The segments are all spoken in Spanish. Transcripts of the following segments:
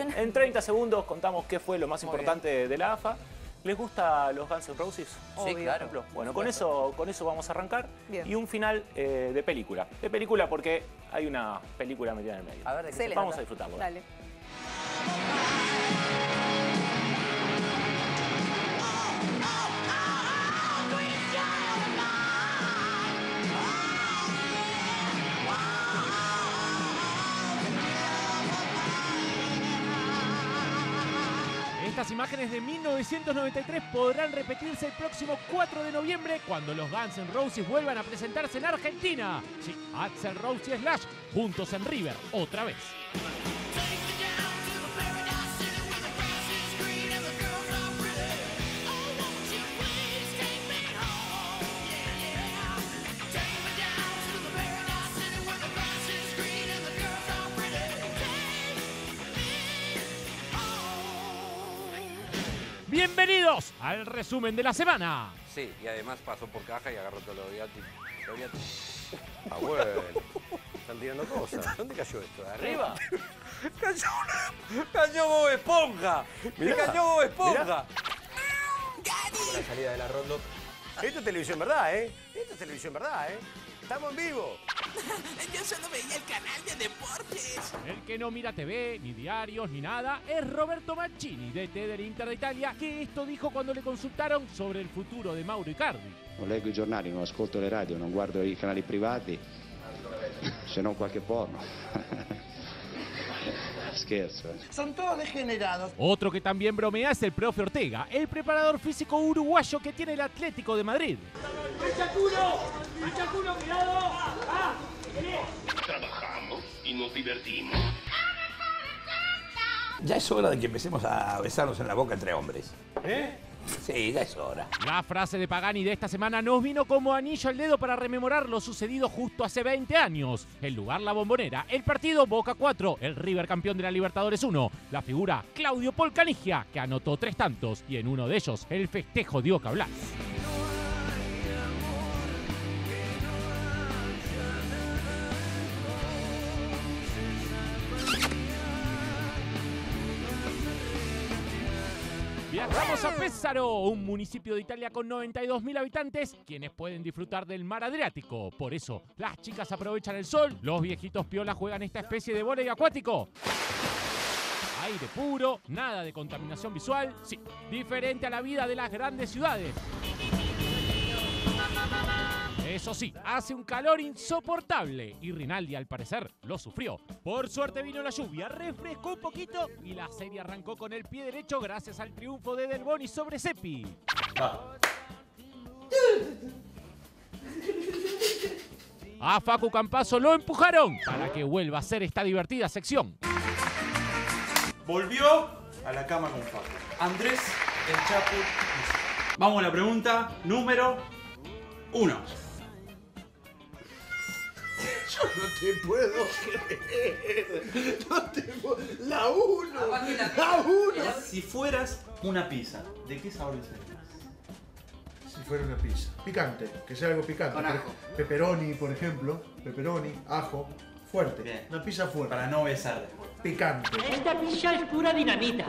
Funciona. En 30 segundos contamos qué fue lo más importante de la AFA. ¿Les gusta los Guns N' Roses? Sí, claro. Bueno, con eso vamos a arrancar. Bien. Y un final de película. De película porque hay una película metida en el medio. A ver, ¿de qué Excelente. Vamos a disfrutarlo. Dale. Estas imágenes de 1993 podrán repetirse el próximo 4 de noviembre cuando los Guns N' Roses vuelvan a presentarse en Argentina. Sí, Axl Rose y Slash juntos en River otra vez. Bienvenidos al resumen de la semana. Sí, y además pasó por caja y agarró todo lo viático. Ah, bueno. Están tirando cosas. ¿Dónde cayó esto? ¿De arriba? ¡Cayó Bob Esponja! ¡Me cayó Bob Esponja! La salida de la Rondo. Esto es televisión verdad, ¿eh? Esto es televisión verdad, ¿eh? Estamos en vivo. Yo solo veía el canal de deportes. El que no mira TV, ni diarios, ni nada, es Roberto Mancini, DT del Inter de Italia, que esto dijo cuando le consultaron sobre el futuro de Mauro Icardi. Non leggo i giornali, non ascolto le radio, non guardo i canali privati, se non qualche porno. Scherzo. Son todos degenerados. Otro que también bromea es el profe Ortega, el preparador físico uruguayo que tiene el Atlético de Madrid. Trabajamos y nos divertimos. Ya es hora de que empecemos a besarnos en la boca entre hombres. ¿Eh? Sí, ya es hora. La frase de Pagani de esta semana nos vino como anillo al dedo para rememorar lo sucedido justo hace 20 años. El lugar La Bombonera, el partido Boca 4, el River campeón de la Libertadores 1, la figura Claudio Polcanigia, que anotó 3 tantos, y en uno de ellos el festejo dio que hablar. Viajamos a Pesaro, un municipio de Italia con 92.000 habitantes, quienes pueden disfrutar del mar Adriático. Por eso, las chicas aprovechan el sol, los viejitos piolas juegan esta especie de vóley acuático. Aire puro, nada de contaminación visual, sí, diferente a la vida de las grandes ciudades. Eso sí, hace un calor insoportable y Rinaldi al parecer lo sufrió. Por suerte vino la lluvia, refrescó un poquito y la serie arrancó con el pie derecho gracias al triunfo de Del Boni sobre Seppi. A Facu Campazzo lo empujaron para que vuelva a hacer esta divertida sección. Volvió a la cama con Facu. Andrés el Chapu. Vamos a la pregunta número 1. Yo no te puedo creer. No te puedo... La 1. La 1. Si fueras una pizza, ¿de qué sabor le serías? Si fuera una pizza. Picante, que sea algo picante. Con ajo. Pepperoni, por ejemplo. Pepperoni, ajo. Fuerte. Bien. Una pizza fuerte. Para no besar después. Picante. Esta pizza es pura dinamita.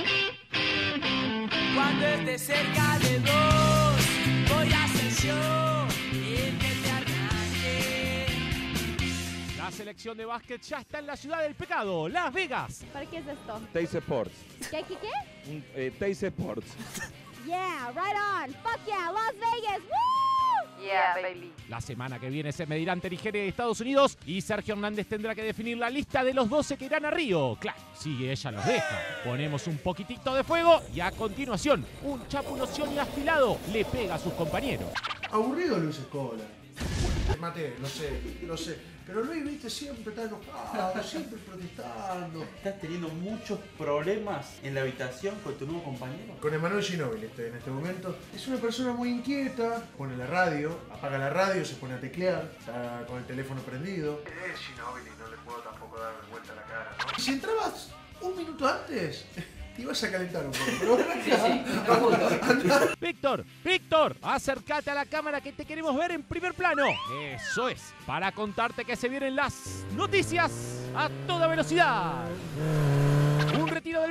Cuando esté cerca de vos, voy a ser yo el que te arranque. La selección de básquet ya está en la ciudad del pecado, Las Vegas. ¿Para qué es esto? Teis Sports. ¿Qué? Teis Sports. Yeah, right on. Fuck yeah, Las Vegas. Woo! Yeah, baby. La semana que viene se medirán Nigeria y Estados Unidos y Sergio Hernández tendrá que definir la lista de los 12 que irán a Río. Claro, si ella los deja. Ponemos un poquitito de fuego y a continuación, un Chapu Nocioni afilado le pega a sus compañeros. Aburrido Luis Escola. Te maté, lo sé. Pero Luis, viste, siempre está enojado, siempre protestando. ¿Estás teniendo muchos problemas en la habitación con tu nuevo compañero? Con Emanuel Ginóbili en este momento. Es una persona muy inquieta, pone la radio, apaga la radio, se pone a teclear, está con el teléfono prendido. Es Ginóbili, no le puedo tampoco dar vuelta a la cara, ¿no? Si entrabas un minuto antes, te ibas a calentar un poco, pero ven acá. Víctor, acércate a la cámara que te queremos ver en primer plano. Eso es, para contarte que se vienen las noticias a toda velocidad. Un retiro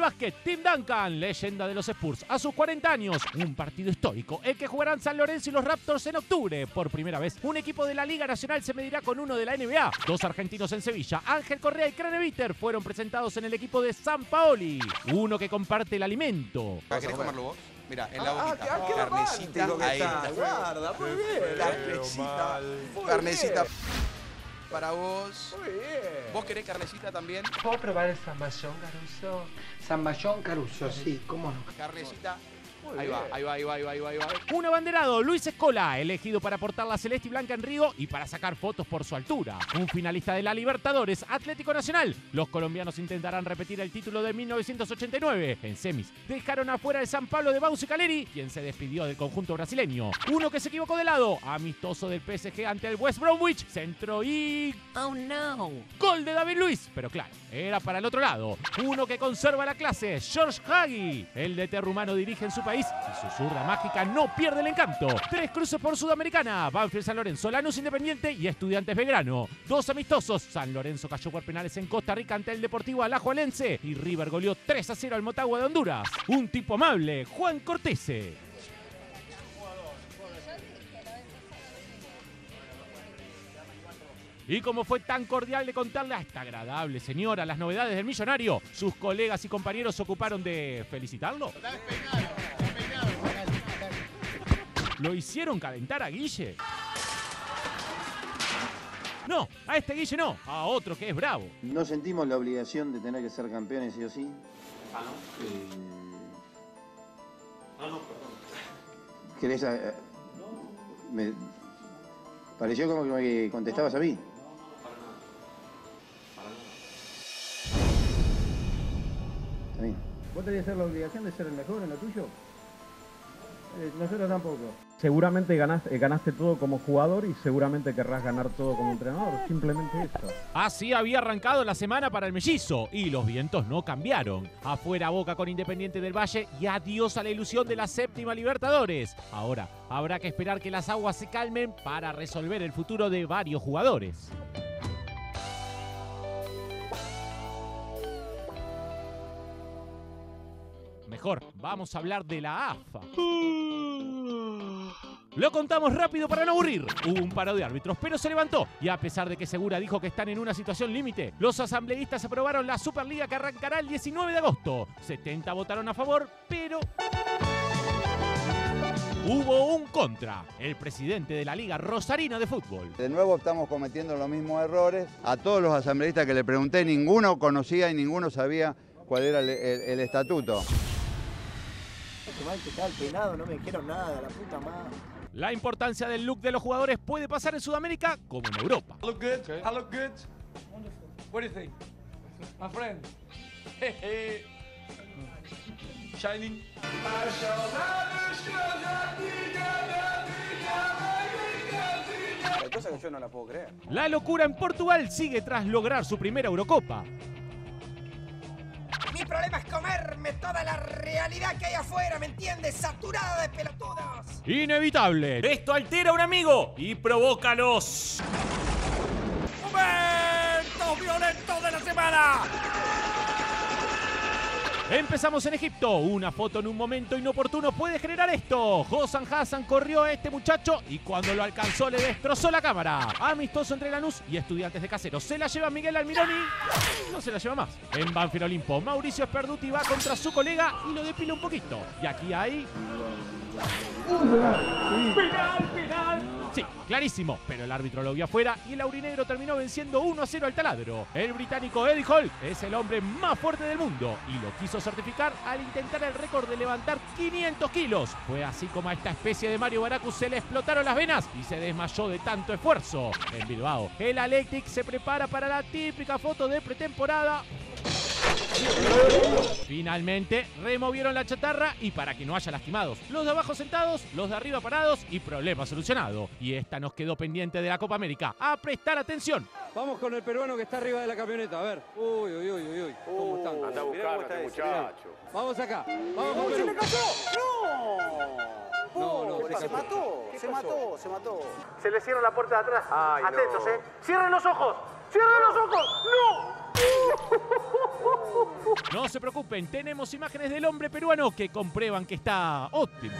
básquet, Tim Duncan, leyenda de los Spurs, a sus 40 años. Un partido histórico, el que jugarán San Lorenzo y los Raptors en octubre. Por primera vez, un equipo de la Liga Nacional se medirá con uno de la NBA. Dos argentinos en Sevilla, Ángel Correa y Craneviter, fueron presentados en el equipo de San Paoli. Uno que comparte el alimento. ¿Querés comerlo vos? Mira, en la boquita. Carnecita ahí. Guarda, muy bien. Carnecita para vos. Muy bien. ¿Vos querés carnecita también? ¿Puedo probar el zamballón, Caruso? Zamballón, Caruso, sí, cómo no. Carnecita. Ahí va. Un abanderado, Luis Escola, elegido para portar la celeste y blanca en Río y para sacar fotos por su altura. Un finalista de la Libertadores, Atlético Nacional. Los colombianos intentarán repetir el título de 1989. En semis, dejaron afuera el San Pablo de Bausi Caleri, quien se despidió del conjunto brasileño. Uno que se equivocó de lado, amistoso del PSG ante el West Bromwich, centro y... ¡oh no! Gol de David Luiz, pero claro, era para el otro lado. Uno que conserva la clase, George Hagi. El DT rumano dirige en su país y su zurda mágica no pierde el encanto. 3 cruces por Sudamericana, Banfield San Lorenzo, Lanús Independiente y Estudiantes Belgrano. 2 amistosos, San Lorenzo cayó por penales en Costa Rica ante el Deportivo Alajuelense y River goleó 3-0 al Motagua de Honduras. Un tipo amable, Juan Cortese. Y como fue tan cordial de contarle a esta agradable señora las novedades del millonario, sus colegas y compañeros se ocuparon de felicitarlo. ¿Lo hicieron calentar a Guille? No, a este Guille no, a otro que es bravo. ¿No sentimos la obligación de tener que ser campeones sí o sí? Perdón. ¿Querés me pareció como que me contestabas a mí? Está bien. ¿Vos tenías la obligación de ser el mejor en lo tuyo? Nosotros tampoco. Seguramente ganaste todo como jugador y seguramente querrás ganar todo como entrenador. Simplemente eso. Así había arrancado la semana para el mellizo y los vientos no cambiaron. Afuera Boca con Independiente del Valle y adiós a la ilusión de la 7ª Libertadores. Ahora habrá que esperar que las aguas se calmen para resolver el futuro de varios jugadores. Mejor, vamos a hablar de la AFA. Lo contamos rápido para no aburrir. Hubo un paro de árbitros, pero se levantó. Y a pesar de que Segura dijo que están en una situación límite, los asambleístas aprobaron la Superliga que arrancará el 19 de agosto. 70 votaron a favor, pero... hubo un contra, el presidente de la Liga Rosarina de Fútbol. De nuevo estamos cometiendo los mismos errores. A todos los asambleístas que le pregunté, ninguno conocía y ninguno sabía cuál era el estatuto. Que mal que está el penado, no me dijeron nada, la puta madre. La importancia del look de los jugadores puede pasar en Sudamérica como en Europa. I look good. Okay. I look good. Wonderful. What do you think? My friend. Shining. Hay cosas que yo no la puedo creer. La locura en Portugal sigue tras lograr su primera Eurocopa. Mi problema es comerme toda la realidad que hay afuera, ¿me entiendes? Saturada de pelotudos. Inevitable. Esto altera a un amigo y provoca los momentos violentos de la semana. Empezamos en Egipto. Una foto en un momento inoportuno puede generar esto. Hossam Hassan corrió a este muchacho y cuando lo alcanzó le destrozó la cámara. Amistoso entre Lanús y Estudiantes de Caseros. Se la lleva Miguel Almirón y no se la lleva más. En Banfield Olimpo, Mauricio Sperduti va contra su colega y lo depila un poquito. Y aquí hay... ¡Penal! Sí, clarísimo, pero el árbitro lo vio afuera y el aurinegro terminó venciendo 1-0 al Taladro. El británico Eddie Hall es el hombre más fuerte del mundo y lo quiso certificar al intentar el récord de levantar 500 kilos. Fue así como a esta especie de Mario Baracus se le explotaron las venas y se desmayó de tanto esfuerzo. En Bilbao, el Athletic se prepara para la típica foto de pretemporada. Finalmente removieron la chatarra y para que no haya lastimados, los de abajo sentados, los de arriba parados y problema solucionado. Y esta nos quedó pendiente de la Copa América. A prestar atención. Vamos con el peruano que está arriba de la camioneta, a ver. Uy. ¿Cómo están? Anda a buscar a este muchacho. Vamos acá. Vamos con ¡Se Perú. me cayó! ¡No! No, Se mató. Se le cierra la puerta de atrás. Ay, Atentos, no. ¡Cierren los ojos! ¡Cierren los ojos! ¡No! No se preocupen, tenemos imágenes del hombre peruano que comprueban que está óptimo.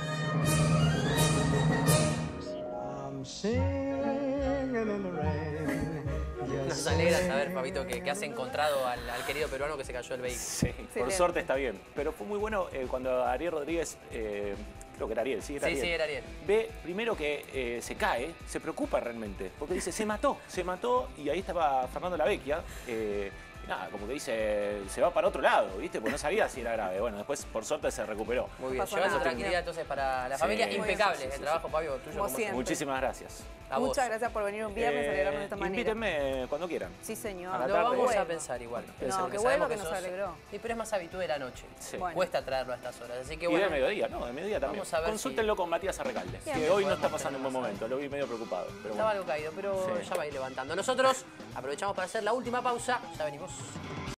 Nos alegra saber, Fabito, que has encontrado al querido peruano que se cayó del vehículo. Sí, por suerte está bien. Pero fue muy bueno cuando Ariel Rodríguez, creo que era Ariel, sí, era Ariel. Sí, era Ariel. Ve primero que se cae, se preocupa realmente, porque dice, se mató, y ahí estaba Fernando Lavecchia. Nada, como que dice, se va para otro lado, ¿viste? Porque no sabía si era grave. Bueno, después, por suerte, se recuperó. Muy bien, lleva su tranquilidad entonces para la familia. Impecable el trabajo, Fabio, tuyo. Como siempre. Muchísimas gracias. Muchas gracias por venir un viernes a alegrarnos de esta manera. Invítenme cuando quieran. Sí, señor. Lo vamos a pensar igual. No, que vuelva, que nos alegró. Sí, pero es más habitual de la noche. Sí. Bueno. Cuesta traerlo a estas horas. Así que y bueno. de mediodía, ¿no? De mediodía también. Vamos a ver. Consúltenlo con Matías Arrecalde, que hoy no está pasando un buen momento. Lo vi medio preocupado. Pero Estaba algo caído, pero ya va a ir levantando. Nosotros aprovechamos para hacer la última pausa. Ya venimos.